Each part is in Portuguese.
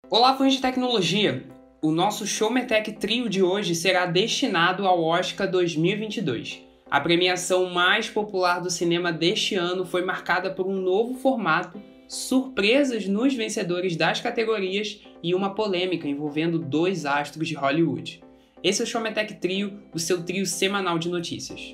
Olá, fãs de tecnologia! O nosso Showmetech Trio de hoje será destinado ao Oscar 2022. A premiação mais popular do cinema deste ano foi marcada por um novo formato, surpresas nos vencedores das categorias e uma polêmica envolvendo dois astros de Hollywood. Esse é o Showmetech Trio, o seu trio semanal de notícias.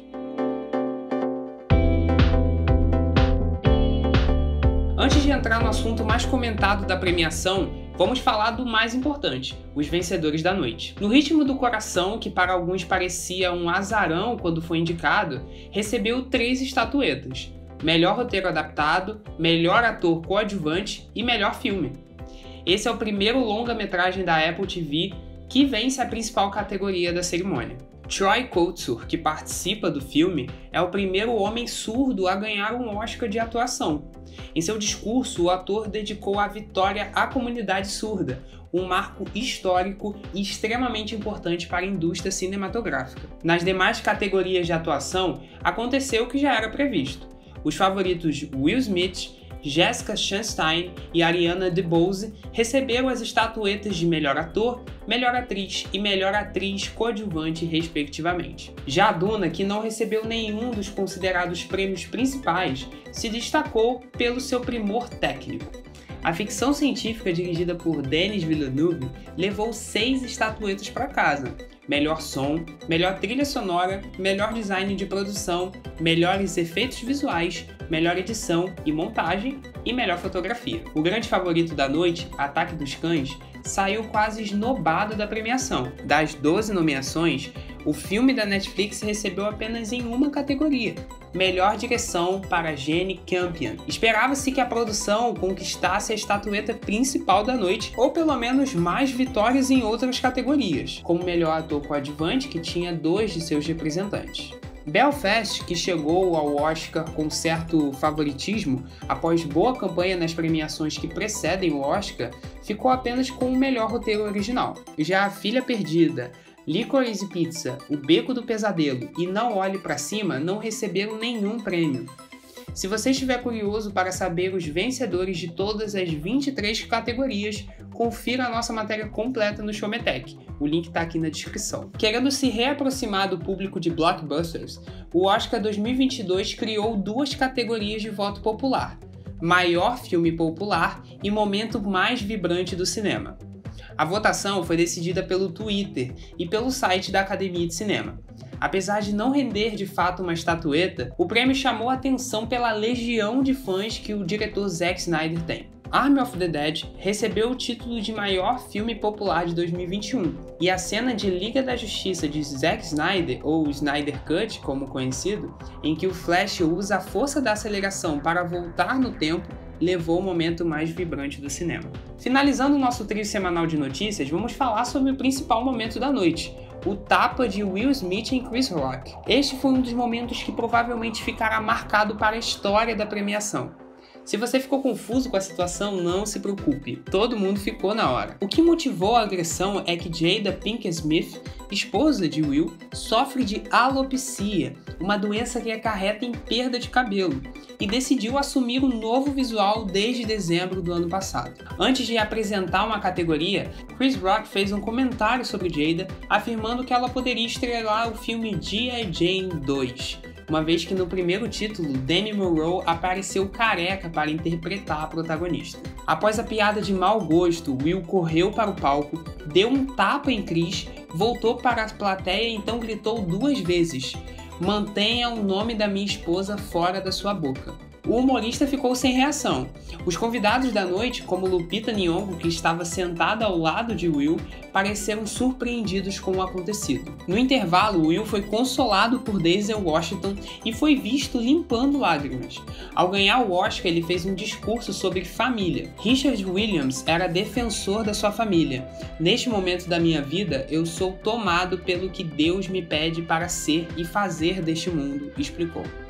Antes de entrar no assunto mais comentado da premiação, vamos falar do mais importante, os vencedores da noite. No Ritmo do Coração, que para alguns parecia um azarão quando foi indicado, recebeu 3 estatuetas: Melhor Roteiro Adaptado, Melhor Ator Coadjuvante e Melhor Filme. Esse é o primeiro longa-metragem da Apple TV que vence a principal categoria da cerimônia. Troy Kotsur, que participa do filme, é o primeiro homem surdo a ganhar um Oscar de atuação. Em seu discurso, o ator dedicou a vitória à comunidade surda, um marco histórico e extremamente importante para a indústria cinematográfica. Nas demais categorias de atuação, aconteceu o que já era previsto. Os favoritos Will Smith, Jessica Chastain e Ariana DeBose receberam as estatuetas de Melhor Ator, Melhor Atriz e Melhor Atriz Coadjuvante, respectivamente. Já a Duna, que não recebeu nenhum dos considerados prêmios principais, se destacou pelo seu primor técnico. A ficção científica dirigida por Denis Villeneuve levou 6 estatuetas para casa: Melhor Som, Melhor Trilha Sonora, Melhor Design de Produção, Melhores Efeitos Visuais, Melhor Edição e Montagem e Melhor Fotografia. O grande favorito da noite, Ataque dos Cães, saiu quase esnobado da premiação. Das 12 nomeações, o filme da Netflix recebeu apenas em uma categoria: Melhor Direção, para Jane Campion. Esperava-se que a produção conquistasse a estatueta principal da noite, ou pelo menos mais vitórias em outras categorias, como Melhor Ator Coadjuvante, que tinha 2 de seus representantes. Belfast, que chegou ao Oscar com certo favoritismo após boa campanha nas premiações que precedem o Oscar, ficou apenas com o melhor roteiro original. Já A Filha Perdida, Licorice Pizza, O Beco do Pesadelo e Não Olhe Pra Cima não receberam nenhum prêmio. Se você estiver curioso para saber os vencedores de todas as 23 categorias, confira a nossa matéria completa no Showmetech. O link está aqui na descrição. Querendo se reaproximar do público de blockbusters, o Oscar 2022 criou 2 categorias de voto popular: Maior Filme Popular e Momento Mais Vibrante do Cinema. A votação foi decidida pelo Twitter e pelo site da Academia de Cinema. Apesar de não render de fato uma estatueta, o prêmio chamou a atenção pela legião de fãs que o diretor Zack Snyder tem. Army of the Dead recebeu o título de maior filme popular de 2021, e a cena de Liga da Justiça de Zack Snyder, ou Snyder Cut como conhecido, em que o Flash usa a força da aceleração para voltar no tempo, levou o momento mais vibrante do cinema. Finalizando o nosso trio semanal de notícias, vamos falar sobre o principal momento da noite: o tapa de Will Smith em Chris Rock. Este foi um dos momentos que provavelmente ficará marcado para a história da premiação. Se você ficou confuso com a situação, não se preocupe, todo mundo ficou na hora. O que motivou a agressão é que Jada Pinkett Smith, esposa de Will, sofre de alopecia, uma doença que acarreta em perda de cabelo, e decidiu assumir um novo visual desde dezembro do ano passado. Antes de apresentar uma categoria, Chris Rock fez um comentário sobre Jada, afirmando que ela poderia estrelar o filme G.I. Jane 2, uma vez que no primeiro título, Demi Moore apareceu careca para interpretar a protagonista. Após a piada de mau gosto, Will correu para o palco, deu um tapa em Chris, voltou para a plateia e então gritou 2 vezes: "Mantenha o nome da minha esposa fora da sua boca." O humorista ficou sem reação. Os convidados da noite, como Lupita Nyong'o, que estava sentada ao lado de Will, pareceram surpreendidos com o acontecido. No intervalo, Will foi consolado por Denzel Washington e foi visto limpando lágrimas. Ao ganhar o Oscar, ele fez um discurso sobre família. Richard Williams era defensor da sua família. "Neste momento da minha vida, eu sou tomado pelo que Deus me pede para ser e fazer deste mundo", explicou.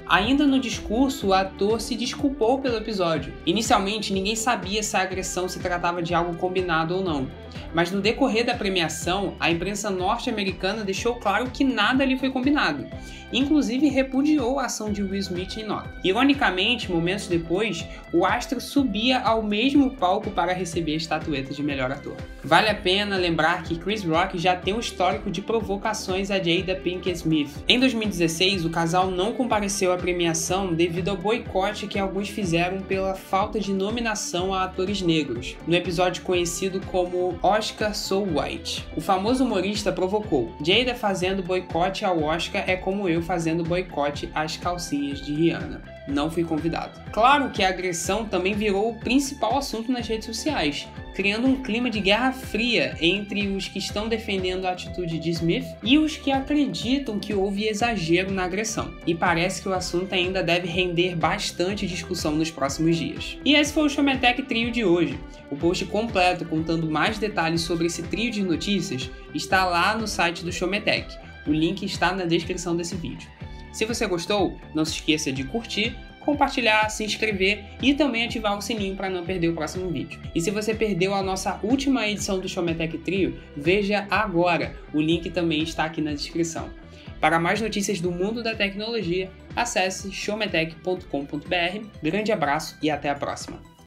Ainda no discurso, o ator se desculpou pelo episódio. Inicialmente, ninguém sabia se a agressão se tratava de algo combinado ou não. Mas no decorrer da premiação, a imprensa norte-americana deixou claro que nada ali foi combinado. Inclusive repudiou a ação de Will Smith em nota. Ironicamente, momentos depois, o astro subia ao mesmo palco para receber a estatueta de melhor ator. Vale a pena lembrar que Chris Rock já tem um histórico de provocações a Jada Pinkett Smith. Em 2016, o casal não compareceu à premiação devido ao boicote que alguns fizeram pela falta de nominação a atores negros, no episódio conhecido como Oscar So White. O famoso humorista provocou: Jada fazendo boicote ao Oscar é como eu fazendo boicote às calcinhas de Rihanna. Não fui convidado. Claro que a agressão também virou o principal assunto nas redes sociais, criando um clima de guerra fria entre os que estão defendendo a atitude de Smith e os que acreditam que houve exagero na agressão. E parece que o assunto ainda deve render bastante discussão nos próximos dias. E esse foi o Showmetech Trio de hoje. O post completo contando mais detalhes sobre esse trio de notícias está lá no site do Showmetech. O link está na descrição desse vídeo. Se você gostou, não se esqueça de curtir, compartilhar, se inscrever e também ativar o sininho para não perder o próximo vídeo. E se você perdeu a nossa última edição do Showmetech Trio, veja agora, o link também está aqui na descrição. Para mais notícias do mundo da tecnologia, acesse showmetech.com.br. Grande abraço e até a próxima!